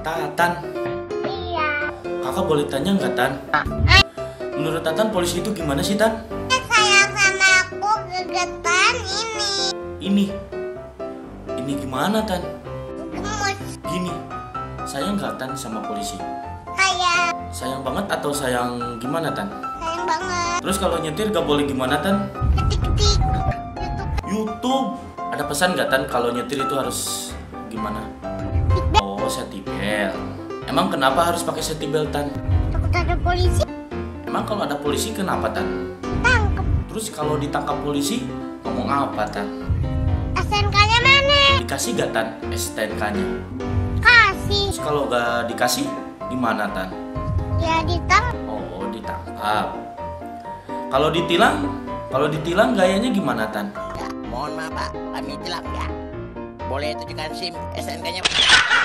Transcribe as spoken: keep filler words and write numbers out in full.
Tatan. Iya. Kakak boleh tanya nggak, Tan? Menurut Tatan polisi itu gimana sih, Tan? Sayang sama aku gegetan ini. Ini. Ini gimana, Tan? Gemes. Gini. Sayang nggak, Tan, sama polisi? Sayang. Sayang banget atau sayang gimana, Tan? Sayang banget. Terus kalau nyetir gak boleh gimana, Tan? Ketik-ketik. YouTube. Ada pesan nggak, Tan, kalau nyetir itu harus gimana? Oh, setibel. Emang kenapa harus pakai setibel, Tan? Takut ada polisi. Emang kalau ada polisi kenapa, Tan? Tangkep. Terus kalau ditangkap polisi ngomong apa, Tan? S T N K-nya mana? Dikasih gak, Tan, S T N K-nya? Kasih. Terus kalau gak dikasih gimana, Tan? Ya ditangkap. Oh, ditangkap. Kalau ditilang, kalau ditilang gayanya gimana, Tan? Ya, mohon maaf Pak, kami tilang ya. Boleh tunjukkan SIM S T N K-nya Pak?